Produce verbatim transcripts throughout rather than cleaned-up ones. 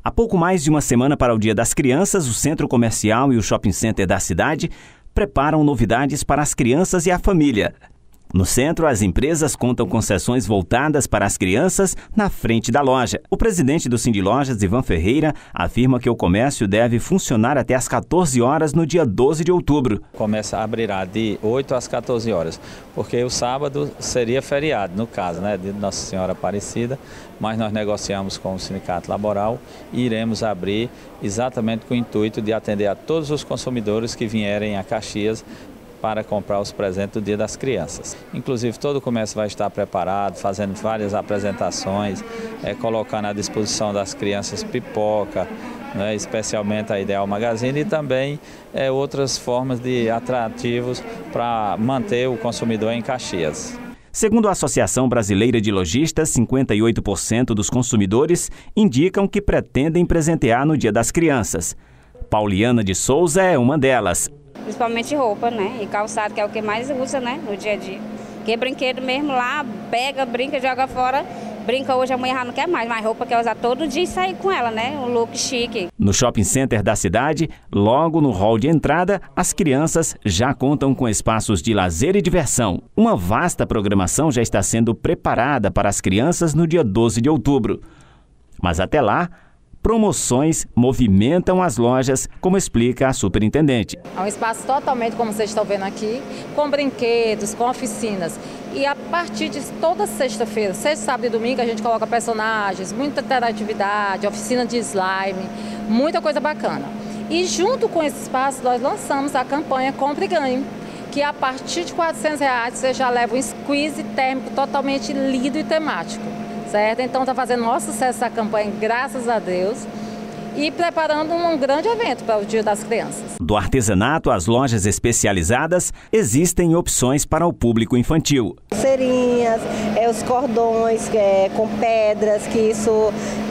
Há pouco mais de uma semana para o Dia das Crianças, o Centro Comercial e o Shopping Center da cidade preparam novidades para as crianças e a família. No centro, as empresas contam com seções voltadas para as crianças na frente da loja. O presidente do Sindilojas, Ivan Ferreira, afirma que o comércio deve funcionar até às quatorze horas no dia doze de outubro. Começa a abrirá de oito às quatorze horas, porque o sábado seria feriado, no caso, né, de Nossa Senhora Aparecida, mas nós negociamos com o Sindicato Laboral e iremos abrir exatamente com o intuito de atender a todos os consumidores que vierem a Caxias para comprar os presentes do Dia das Crianças. Inclusive, todo o comércio vai estar preparado, fazendo várias apresentações, é, colocando à disposição das crianças pipoca, né, especialmente a Ideal Magazine, e também é, outras formas de atrativos para manter o consumidor em Caxias. Segundo a Associação Brasileira de Lojistas, cinquenta e oito por cento dos consumidores indicam que pretendem presentear no Dia das Crianças. Pauliana de Souza é uma delas. Principalmente roupa, né? E calçado, que é o que mais usa, né? No dia a dia. Porque brinquedo mesmo lá, pega, brinca, joga fora. Brinca hoje, amanhã já não quer mais. Mas roupa quer usar todo dia e sair com ela, né? Um look chique. No shopping center da cidade, logo no hall de entrada, as crianças já contam com espaços de lazer e diversão. Uma vasta programação já está sendo preparada para as crianças no dia doze de outubro. Mas até lá, promoções movimentam as lojas, como explica a superintendente. É um espaço totalmente, como vocês estão vendo aqui, com brinquedos, com oficinas. E a partir de toda sexta-feira, sexta, sábado e domingo, a gente coloca personagens, muita interatividade, oficina de slime, muita coisa bacana. E junto com esse espaço, nós lançamos a campanha Compre e Ganhe, que a partir de quatrocentos reais você já leva um squeeze térmico totalmente lindo e temático. Certo? Então está fazendo maior sucesso essa campanha, graças a Deus, e preparando um grande evento para o Dia das Crianças. Do artesanato às lojas especializadas, existem opções para o público infantil. Pulseirinhas, é, os cordões é, com pedras, que isso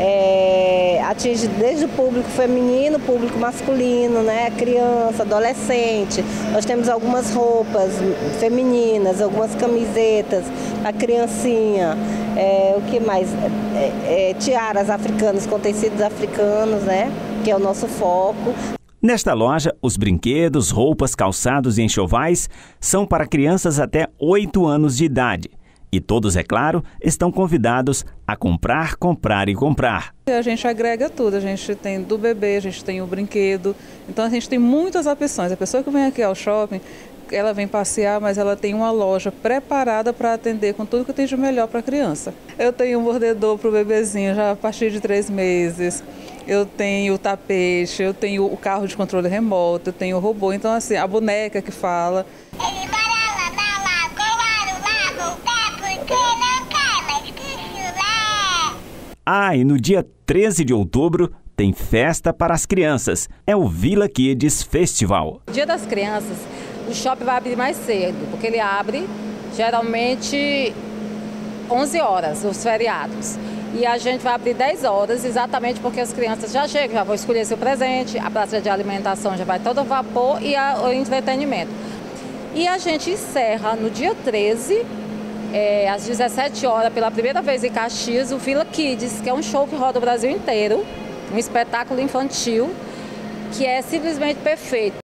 é, atinge desde o público feminino, público masculino, né, criança, adolescente. Nós temos algumas roupas femininas, algumas camisetas para criancinha. É, o que mais? É, é, tiaras africanas com tecidos africanos, né? Que é o nosso foco. Nesta loja, os brinquedos, roupas, calçados e enxovais são para crianças até oito anos de idade. E todos, é claro, estão convidados a comprar, comprar e comprar. A gente agrega tudo, a gente tem do bebê, a gente tem o brinquedo, então a gente tem muitas opções. A pessoa que vem aqui ao shopping, ela vem passear, mas ela tem uma loja preparada para atender com tudo que tem de melhor para a criança. Eu tenho um mordedor para o bebezinho já a partir de três meses, eu tenho o tapete, eu tenho o carro de controle remoto, eu tenho o robô, então assim, a boneca que fala. Ele vai lá, lá, lá, colar o lago, tá, porque não quer mais que chulé. Ah, e no dia treze de outubro tem festa para as crianças. É o Vila Kids Festival. Dia das Crianças, o shopping vai abrir mais cedo, porque ele abre geralmente onze horas, os feriados. E a gente vai abrir dez horas, exatamente porque as crianças já chegam, já vão escolher seu presente, a praça de alimentação já vai todo vapor e a, o entretenimento. E a gente encerra no dia treze, é, às dezessete horas, pela primeira vez em Caxias, o Vila Kids, que é um show que roda o Brasil inteiro, um espetáculo infantil, que é simplesmente perfeito.